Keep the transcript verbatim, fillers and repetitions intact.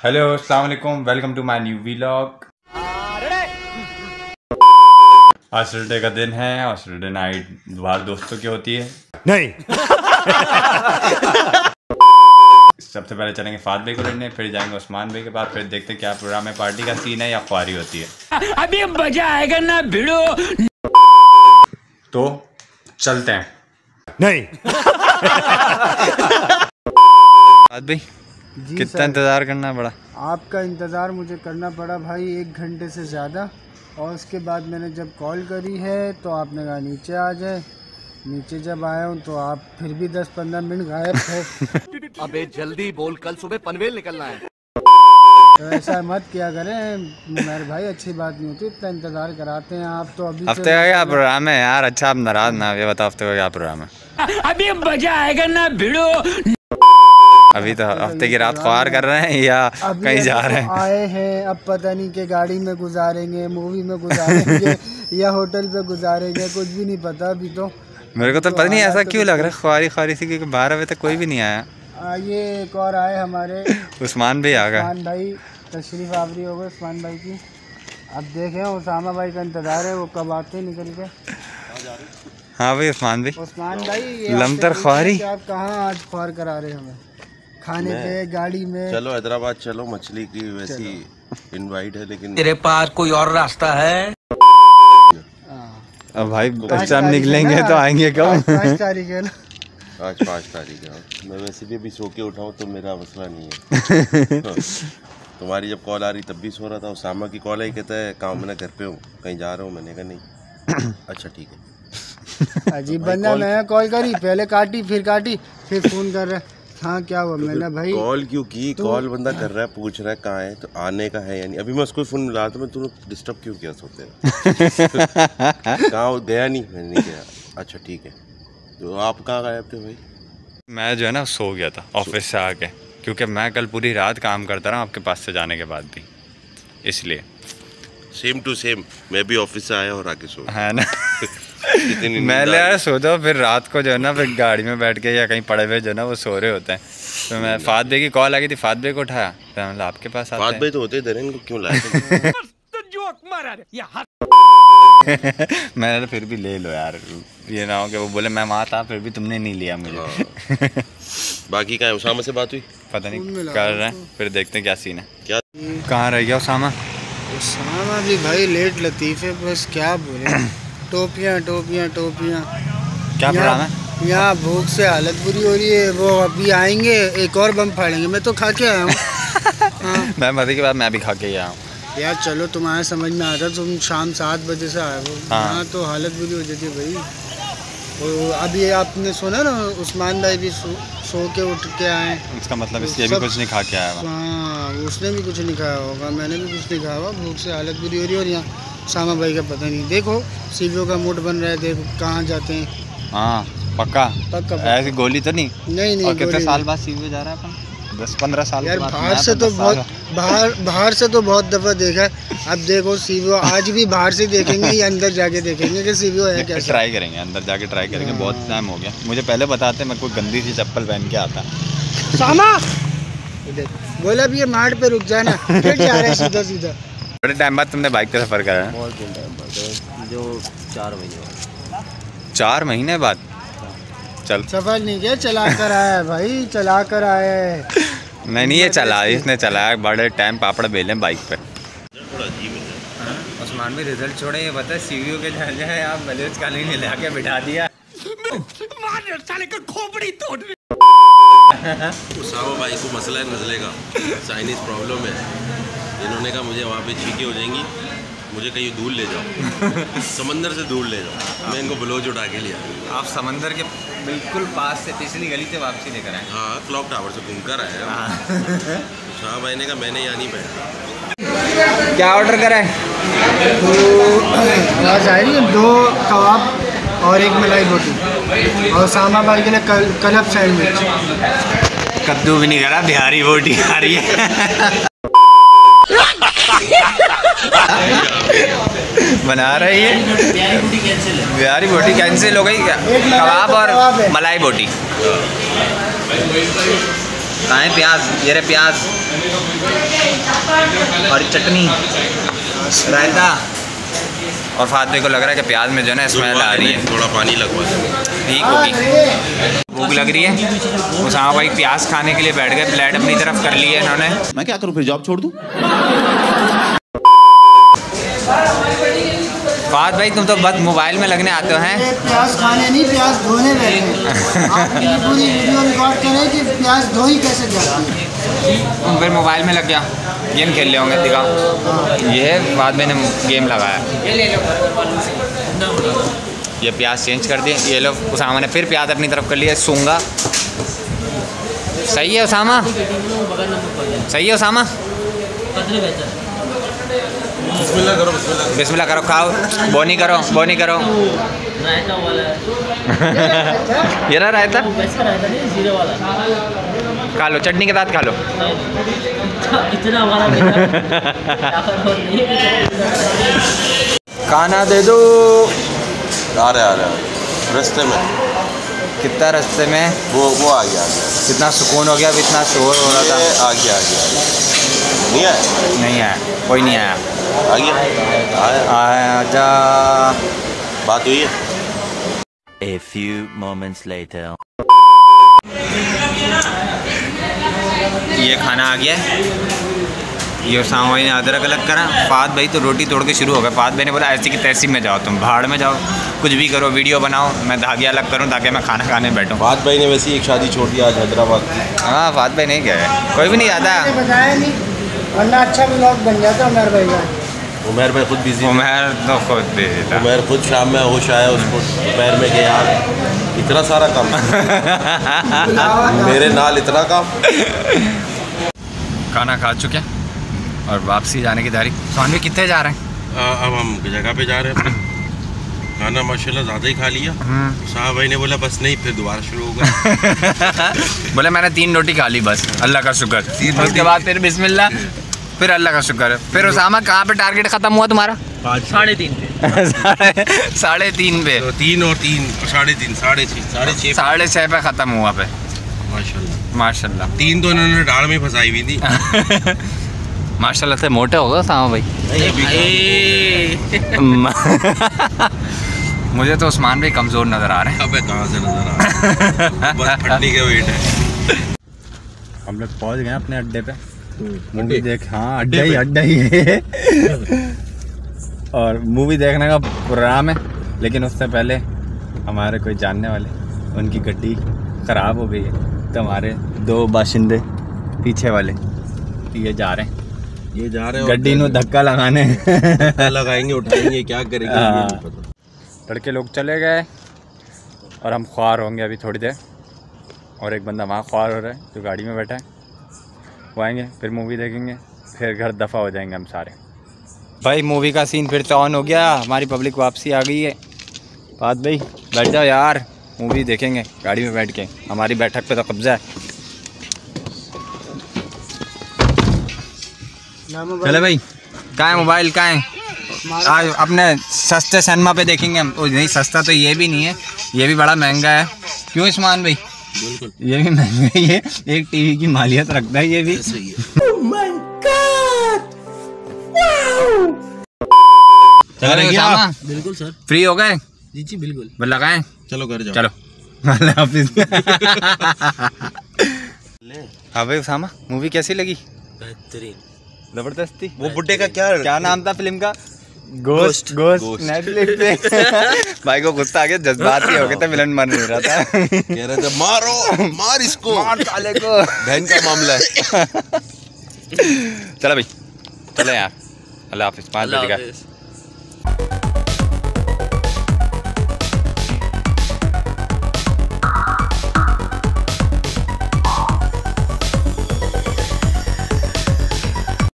Hello अस्सलाम वालेकुम, welcome to my new vlog. आज सैटरडे का दिन है और सैटरडे नाइट बाहर दोस्तों की होती है। नहीं सबसे पहले चलेंगे फात भाई को लेने, फिर जाएंगे उस्मान भाई के पास, फिर देखते हैं क्या प्रोग्राम है, पार्टी का सीन है या ख्वारी होती है। अभी मजा आएगा ना भिड़ो। तो चलते हैं। नहीं फात भाई कितना इंतजार करना पड़ा? आपका इंतज़ार मुझे करना पड़ा भाई एक घंटे से ज़्यादा, और उसके बाद मैंने जब कॉल करी है तो आपने कहा नीचे आ जाए। नीचे जब आया हूँ तो आप फिर भी दस पंद्रह मिनट गायब थे। अबे जल्दी बोल, कल सुबह पनवेल निकलना है। तो ऐसा मत किया करें मेरे भाई, अच्छी बात नहीं होती, इतना इंतज़ार कराते हैं आप। तो अभी हफ्ते का क्या प्रोग्राम है यार? अच्छा आप नाराज ना, ये बताओ हफ्ते का क्या प्रोग्राम है? अभी मजा आएगा ना भिड़ो। अभी तो हफ्ते की रात ख्वार कर रहे हैं या कहीं जा रहे हैं? आए हैं, अब पता नहीं कि गाड़ी में गुजारेंगे, मूवी में गुजारेंगे या होटल पे गुजारेंगे, कुछ भी नहीं पता अभी तो। मेरे को तो पता नहीं ऐसा क्यों लग रहा है ख्वारी ख्वारी से, क्योंकि बारह बजे तक कोई भी नहीं आया। आ, ये एक और आए हमारे उस्मान भी आ गए। उस्मान भाई तशरीफ आवरी हो गए उस्मान भाई की। अब देखें उसामा भाई का इंतज़ार है, वो कब आते हैं निकल के। हाँ भाई उस्मान भाई। उस्मान भाई लमतर ख्वारी आप कहाँ आज ख्वार करा रहे हैं हमें? खाने पे, गाड़ी में? चलो हैदराबाद चलो, मछली की वैसी इनवाइट है, लेकिन तेरे पास कोई और रास्ता है? अब भाई बच्चा निकलेंगे तो आएंगे कब? पाँच तारीख है ना? आज पाँच तारीख है। मैं वैसे भी अभी सो के उठाऊँ तो मेरा मसला नहीं है। तुम्हारी जब कॉल आ रही तब भी सो रहा था। उसामा की कॉल आई, कहता है काम मैंने घर पे हूँ, कहीं जा रहा हूँ। मैंने कहा नहीं। अच्छा ठीक है। अजीब बंदा, मैं कॉल करी, पहले काटी फिर काटी फिर फोन कर रहा है। हाँ क्या हुआ? तो मैंने भाई कॉल क्यों की? कॉल बंदा कर रहा है, पूछ रहा है कहाँ है, तो आने का है यानी। अभी मैं उसको फोन मिला तो मैं तूने डिस्टर्ब क्यों किया सोते? कहाँ गया? नहीं मैंने नहीं गया। अच्छा ठीक है। तो आप कहाँ गए थे भाई? मैं जो है ना सो गया था ऑफिस से आके, क्योंकि मैं कल पूरी रात काम करता रहा आपके पास से जाने के बाद भी, इसलिए। सेम टू सेम, मैं भी ऑफिस से आया और आके सो है ना। मैं ले आया सो दो, फिर रात को जो है ना फिर गाड़ी में बैठ के या कहीं पड़े हुए जो है ना वो सो रहे होते हैं। तो मैं फात भाई की कॉल आ गई थी, फात भाई को उठाया, तो मतलब आपके पास आते हैं। फात भाई तो होते इधर, इनको क्यों लाए? मैंने तो फिर भी ले लो यार, ये ना हो कि वो बोले मैं वहाँ था फिर भी तुमने नहीं लिया मुझे। बाकी कहाँ है? उसामा से बात हुई? पता नहीं कर रहे हैं, फिर देखते हैं क्या सीन है। क्या कहाँ रह गया उसामा? उसामा भी भाई लेट लतीफ़ है, बस क्या बोले। टोपियाँ टोपियाँ टोपियाँ। क्या प्रोग्राम है? यहाँ भूख से हालत बुरी हो रही है। वो अभी आएंगे, एक और बम फाड़ेंगे। मैं तो खा के आया हूँ। हाँ। मैं मजे के बाद मैं भी खा के आया हूँ यार। चलो तुम्हारे समझ में आता, तुम शाम सात बजे से आए हो। हाँ। यहाँ तो हालत बुरी हो जाती है भाई। और अभी आपने सुना ना उस्मान भाई भी सो, सो के उठ के आए। इसका मतलब इसलिए भी कुछ नहीं खा के आया हुआ। हाँ उसने भी कुछ नहीं खाया होगा, मैंने भी कुछ नहीं खाया होगा। भूख से हालत बुरी हो रही है। और यहाँ सामा भाई का पता नहीं। देखो सीवीओ का मूड बन रहा है, देखो कहाँ जाते हैं। हाँ पक्का पक्का, पक्का। ऐसी गोली तो नहीं? नहीं नहीं। और कितने साल बाद सीवीओ जा रहा है अपन? दस पंद्रह साल यार बाद बाहर से तो बहुत बाहर बाहर से तो बहुत दफ़ा देखा है। अब देखो सीवीओ आज भी बाहर से देखेंगे या अंदर जाके देखेंगे कि सीवीओ है कैसा। ट्राई करेंगे, अंदर जाके ट्राई करेंगे। बहुत टाइम हो गया, मुझे पहले बताते मैं कोई गंदी सी चप्पल पहन के आता। सामा बोला भी ये मार्ट पे रुक जाना, फिर जा रहे हैं सीधा सीधा। बड़े टाइम बाद तुमने बाइक का सफ़र करा है? बहुत दिन टाइम बाद, जो चार महीने बाद। चार महीने बाद? चल सफर नहीं किया, चला कर आया है भाई, चला कर आया है। नहीं नहीं ये चला, इसने चलाया। बड़े टाइम पापड़ बेले बाइक पे। उस्मान भी रिजल्ट छोड़े, ये बता सीवीओ के जा जाए आप बलूच कॉलोनी में लाके बिठा दिया। साले का खोपड़ी तोड़। उसामा भाई को मसला है नज़ले का, चाइनीज़ प्रॉब्लम है। इन्होंने कहा मुझे वहाँ पे छींकें हो जाएंगी, मुझे कहीं दूर ले जाओ, समंदर से दूर ले जाओ। मैं इनको बलोच उठा के लिया। आप समंदर के बिल्कुल पास से पिछली गली से वापसी लेकर आए? हाँ क्लॉक टावर से घूम कर आए। शाह भाई ने कहा मैंने यहाँ नहीं बैठा। क्या ऑर्डर करा है? तो आवाज़ आ रही है, दो कबाब और एक मलाई बोटी, और सामा भाई के लिए कल, कलब सैंडविच। कद्दू भी नहीं करा, बिहारी बोटी आ रही है। बना रही है बिहारी बोटी, कैंसिल हो गई क्या? कबाब और मलाई बोटी। कहाँ है प्याज? ये रहे प्याज और चटनी, रायता। और फातिमा को लग रहा है कि प्याज में जो है ना स्मेल आ रही है, थोड़ा पानी लगवा दो। ठीक होगी। भूख लग रही है। उसामा भाई प्याज खाने के लिए बैठ गए, प्लेट अपनी तरफ कर ली है इन्होंने। मैं क्या करूँ फिर, जॉब छोड़ दूँ? फात भाई तुम तो बस मोबाइल में लगने आते हो हैं। प्याज खाने नहीं, प्याज धोने बैठे। आपकी पूरी वीडियो रिकॉर्ड करें कि प्याज धोई कैसे जाती है। तुम फिर मोबाइल में लग गया, गेम खेल रहे होंगे। दिखाओ, ये बाद में गेम लगाया। ये प्याज चेंज कर दिए, ये लोग उसामा ने फिर प्याज अपनी तरफ कर लिया। सूंगा सही है उसामा, सही है उसामा। बिस्मिल्लाह करो, बिस्मिल्लाह। बिस्मिल्लाह करो, खाओ, बोनी करो, बोनी करो। रायता वाला ये रहा रायता, वैसा रायता नहीं, जीरे वाला। खा लो, चटनी के साथ खा लो। इतना वाला खाना दे दो। आ रहे आ रहे रास्ते में। कितना रास्ते में? वो वो आ गया, आ गया। कितना सुकून हो गया, अब इतना शोर हो रहा था। ये आ गया, आ गया। नहीं आया? नहीं आया, कोई नहीं आया। आ गया, आया। आजा। बात हुई है। A few moments later. ये खाना आ गया है। ये उसामा भाई ने अदरक अलग करा। फात भाई तो रोटी तोड़ के शुरू हो गए। फात भाई ने बोला ऐसी की तैसी में जाओ, तुम भाड़ में जाओ, कुछ भी करो, वीडियो बनाओ, मैं धागे अलग करूं ताकि मैं खाना खाने बैठूं। फात भाई ने वैसे ही एक शादी छोड़ दी आज हैदराबाद की। हाँ, फात भाई नहीं गए, कोई भी नहीं आता। बताया नहीं, वरना अच्छा ब्लॉग बन जाता उमर भाई का। उमर भाई खुद बिजी। उमर तो खुद बिजी था। उमर खुद शाम में होश आया उसको, दोपहर में गया, यार इतना सारा काम। मेरे नाल इतना काम। खाना खा चुके हैं और वापसी जाने की तैयारी। स्वामी कितने जा रहे हैं? आ, अब हम जगह पे जा रहे हैं। खाना माशाल्लाह ज़्यादा ही खा लिया। साहब भाई ने बोला बस नहीं, फिर दोबारा शुरू होगा। बोले मैंने तीन रोटी खा ली बस, अल्लाह का शुक्र। उसके बाद फिर बिस्मिल्लाह, फिर अल्लाह का शुक्र। फिर उसामा कहाँ पे टारगेट ख़त्म हुआ तुम्हारा? साढ़े तीन पे। साढ़े तीन पे। तो तीन और तीन साढ़े तीन साढ़े छः साढ़े छः साढ़े छः पे ख़त्म हुआ पे। माशाल्लाह माशाल्लाह। तीन तो इन्होंने डाल में फंसाई हुई थी। माशाल्लाह से मोटे होगा उसामा भाई। मुझे तो उस्मान भाई कमज़ोर नज़र आ रहे हैं। अबे कहाँ से नजर आ रहा है? बस फटने के वेट है। हम लोग पहुँच गए अपने अड्डे पे। मूवी देख, हाँ अड्डा ही अड्डा ही है। और मूवी देखने का प्रोग्राम है, लेकिन उससे पहले हमारे कोई जानने वाले, उनकी गाड़ी ख़राब हो गई है, तो हमारे दो बाशिंदे पीछे वाले ये जा रहे हैं, ये जा रहे हैं गड्डी में धक्का लगाने। लगाएंगे, उठाएंगे, क्या करेंगे ये नहीं पता। लड़के लोग चले गए और हम ख्वार होंगे अभी थोड़ी देर। और एक बंदा वहाँ ख्वार हो रहा है जो गाड़ी में बैठा है, वो आएंगे, फिर मूवी देखेंगे, फिर घर दफ़ा हो जाएंगे हम सारे। भाई मूवी का सीन फिर से ऑन हो गया, हमारी पब्लिक वापसी आ गई है। बात भाई बैठ जाओ यार, मूवी देखेंगे गाड़ी में बैठ के, हमारी बैठक पे तो कब्जा है। चले भाई, कहाँ है मोबाइल, कहाँ है? आज अपने सस्ते सिनेमा पे देखेंगे हम। ओ नहीं, सस्ता तो ये भी नहीं है, ये भी बड़ा महंगा है। क्यों उस्मान भाई? बिल्कुल, ये भी महंगा ही है, एक टीवी की मालियत रखता है ये भी। चलो उसामा, बिल्कुल सर, फ्री हो गए? जी जी बिल्कुल। बिल लगाएं? चलो घर जाओ। चलो अल्लाह हाफिज़। हाँ भाई उसामा, मूवी कैसी लगी? बेहतरीन, जबरदस्ती। वो बुड्ढे का क्या क्या नाम था फिल्म का? गोस्ट। गोस्ट नेटफ्लिक्स पे। भाई को गुस्सा आ गया, जज्बाती हो गए थे, विलन मर नहीं रहा था। कह रहे थे मारो, मार इसको, मार साले को, बहन का मामला है। चलो भाई, चले यार, अल्लाह हाफिज़। पाँच बजे का